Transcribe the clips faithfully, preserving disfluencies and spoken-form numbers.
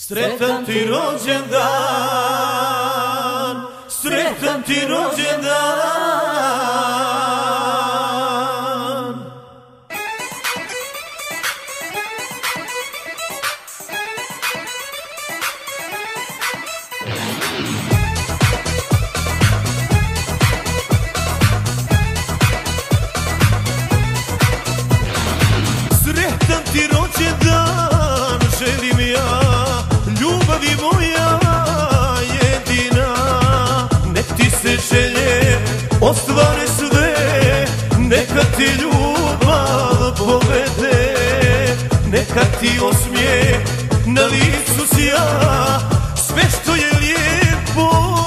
Sretan ti rođendan, sretan ti rođendan. Sretan ti rođendan, želim ja, ljubavi moja jedina. Nek ti se želje ostvare sve, neka ti ljubav povede, neka ti osmijeh na licu sja, sve što je lijepo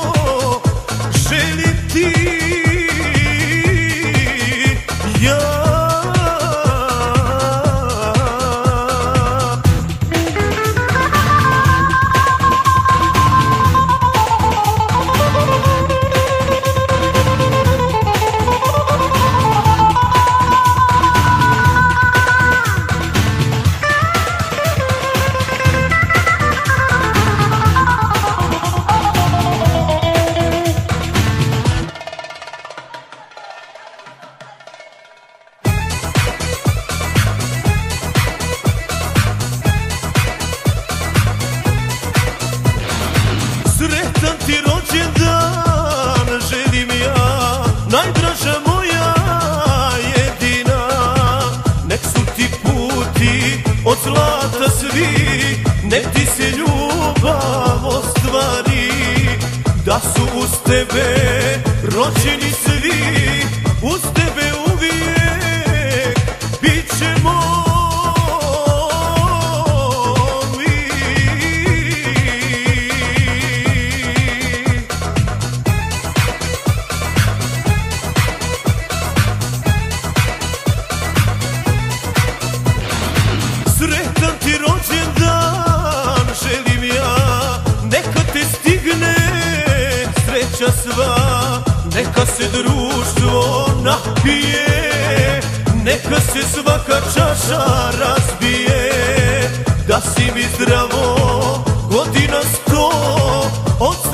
želim ti ja. Sretan ti rođendan, želim ja, najdraža moja jedina. Nek su ti puti od zlata svi, nek ti se ljubav ostvari. Da su uz tebe rođeni svi, uz tebe uvijek bit ćemo. Sretan ti rođendan, želim ja, neka te stigne sreća sva, neka se društvo napije, neka se svaka čaša razbije. Da si mi zdravo godina sto od